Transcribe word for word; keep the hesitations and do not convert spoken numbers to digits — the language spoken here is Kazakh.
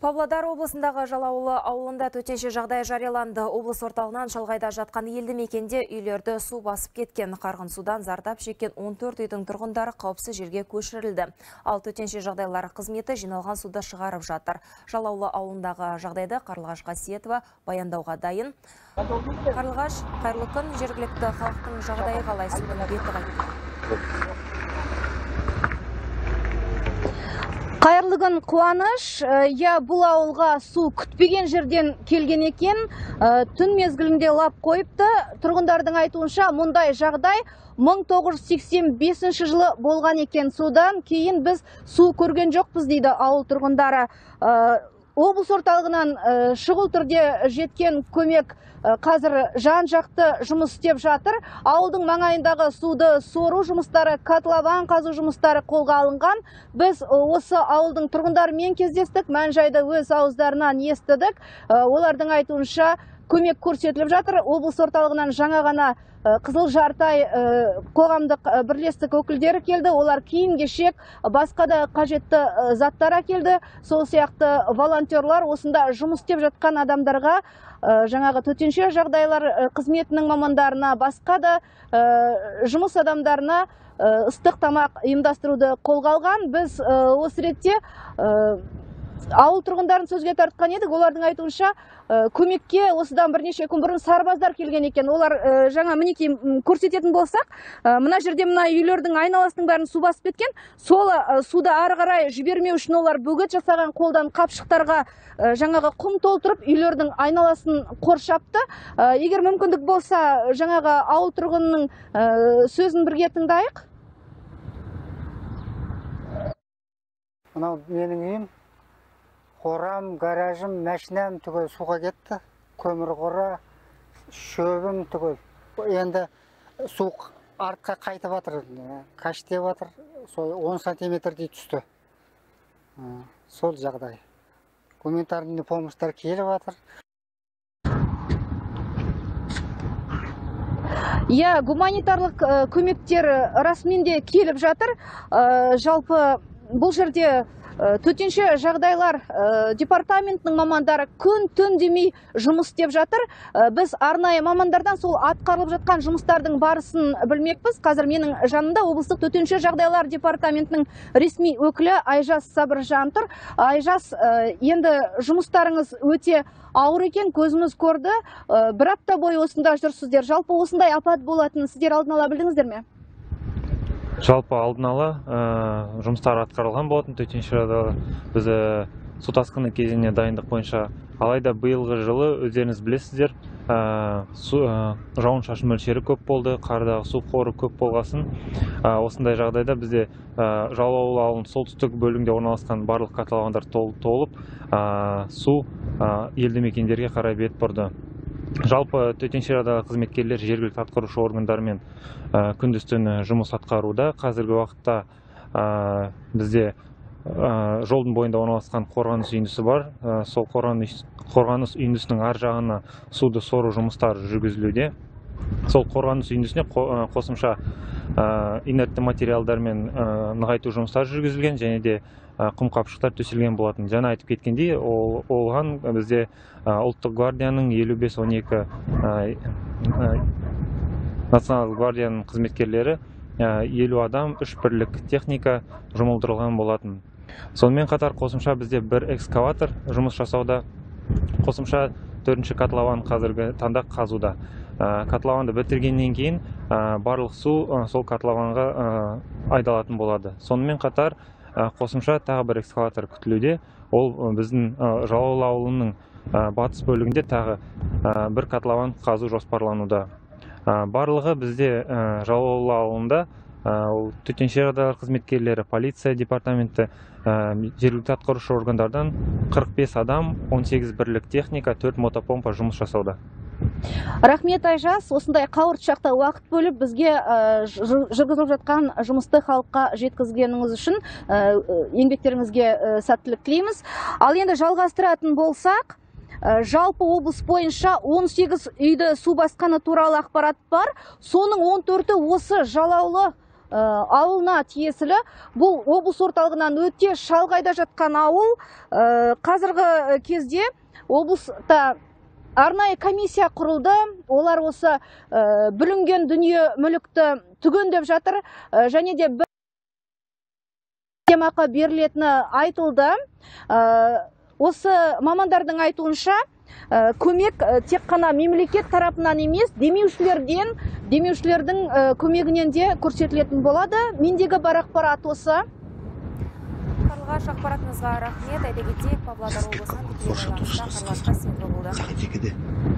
Павлодар облысындағы Жалауылы ауылында төтенше жағдай жарияланды. Облыс орталығынан шалғайда жатқан елді мекенде үйлерді су басып кеткен. Қарғын судан зардап шеккен он төрт үйдің тұрғындары қауіпсіз жерге көшірілді. Ал төтенше жағдайлар қызметі жиналған суды шығарып жатыр. Жалауылы ауылындағы жағдайды Қарлығаш Қасиетова баяндауға дайын. Қарлығаш, қайырлы күн, жергілікті халықтың жағдайы қалай, судың беті қайтты? Қайырлы күн, қуаныш. Я бұл ауылға су күтпеген жерден келген екен. Түн мезгілінде лап қойыпты. Тұрғындардың айтуынша мұндай жағдай мың тоғыз жүз сексен бесінші жылы болған екен. Содан кейін біз су көрген жоқпыз дейді ауыл тұрғындары. Облыс орталығынан шұғыл түрде жеткен көмек қазір жан жақты жұмыс істеп жатыр. Ауылдың маңайындағы суды сору жұмыстары, котлован қазу жұмыстары қолға алынған. Біз осы ауылдың тұрғындарымен кездестік, мән-жайды өз ауыздарынан естідік. Олардың айтуынша көмек көрсетіліп жатыр. Облыс орталығынан жаңа ғана Қызыл Жартай қоғамдық бірлестік өкілдері келді. Олар киім-кешек, басқа да қажетті заттар әкелді. Сол сияқты волонтерлар осында жұмыс істеп жатқан адамдарға, жаңағы төтенше жағдайлар қызметінің мамандарына, басқа да жұмыс адамдарына ыстық тамақ ұйымдастыруды қолға алған. Біз осы ретте ауыл тұрғындарын сөзге тартқан едік. Олардың айтуынша көмекке осыдан бірнеше күн бұрын сарбаздар келген екен. Олар жаңа мінекей көрсететін болсақ, мына жерде мына үйлердің айналасының бәрін су басып кеткен. Сол суды ары қарай жібермеу үшін олар бөгет жасаған қолдан қапшықтарға жаңағы құм толтырып үйлердің айналасын қоршапты. Егер мүмкіндік болса, жаңағы ауыл тұрғынының сөзін бірге тыңдайық. Мынау менің үйім. Қорам, гаражым, мәшінем түгел суға кетті. Көмір қора, шөбім түгел. Енді су артқа қайтып жатыр, каштеп жатыр. он сантиметрдей түсті. Сол жағдай. Гуманитарный помощьтар келіп жатыр. Иә, гуманитарлық көмектер расменде келіп жатыр. Жалпы бұл жерде төтенше жағдайлар департаментінің мамандары күн-түн демей жұмыс істеп жатыр. Біз арнайы мамандардан сол атқарылып жатқан жұмыстардың барысын білмекпіз. Қазір менің жанымда облыстық төтенше жағдайлар департаментінің ресми өкілі Айжас Сабыржан тұр. Айжас, енді жұмыстарыңыз өте ауыр екен, көзіміз көрді. Бір апта бойы осында жүрсіздер. Жалпы осындай апат болатынын сіздер алдын ала білдіңіздер ме? Жалпы алдын ала жұмыстар атқарылған болатын. Төтенше жағдайлар біз су тасқыны кезеңіне дайындық бойынша. Алайда биылғы жылы өздеріңіз білесіздер, жауын-шашын мөлшері көп болды, қардағы су қоры көп болғасын. Осындай жағдайда бізде Жалауылы ауылының солтүстік бөлігінде орналасқан барлық котловандар толып, су елді мекендерге қарай бет бұрды. Жалпы төтенше жағдайлар қызметкерлер жергілікті атқарушы органдармен күндіз-түні жұмыс атқаруда. Қазіргі уақытта бізде жолдың бойында орналасқан қорғаныс үйіндісі бар. Сол қорғаныс үйіндісінің ар жағына суды сору жұмыстары жүргізілуде. Сол қорғаныс үйіндісіне қосымша инертті материалдармен нығайту жұмыстары жүргізілген, және де құм қапшықтар төселген болатын. Жаңа айтып кеткендей, оған бізде ұлттық гвардияның елу бес он екі националдық гвардияның қызметкерлері елу адам, үш бірлік техника жұмылдырылған болатын. Сонымен қатар қосымша бізде бір экскаватор жұмыс жасауда. Қосымша төртінші котлован қазіргі таңда қазуда. Котлованды бітіргеннен кейін барлық су сол котлованға айдалатын болады. Сонымен қатар қосымша тағы бір экскаватор күтілуде. Ол біздің Жалауылы ауылының батыс бөлігінде тағы бір котлован қазу жоспарлануда. Барлығы бізде Жалауылы ауылында төтенше жағдайлар қызметкерлері, полиция департаменті, жергілікті атқарушы органдардан қырық бес адам, он сегіз бірлік техника, төрт мотопомпа жұмыс жасауда. Рахмет, Айжас. Осындай қауырт шақта уақыт бөліп бізге жүргізіліп жатқан жұмысты халыққа жеткізгеніңіз үшін еңбектеріңізге сәттілік тілейміз. Ал енді жалғастыратын болсақ, жалпы облыс бойынша он сегіз үйді су басқаны туралы ақпарат бар. Соның он төрті осы Жалауылы ауылына тиесілі. Бұл облыс орталығынан өте шалғайда жатқан ауыл. Қазіргі кезде облыста арнайы комиссия құрылды. Олар осы бүлінген дүние мүлікті түгендеп жатыр, және де бір жәрдемақы берілетіні айтылды. Осы мамандардың айтуынша көмек тек қана мемлекет тарапынан емес, демеушілерден, демеушілердің көмегінен де көрсетілетін болады. Мендегі бар ақпарат осы. Қарлығаш, ақпаратыңызға рахмет. Айта кетейік, Павлодар облысынан тікелей байланыста Қарлығашқа сенбі болды.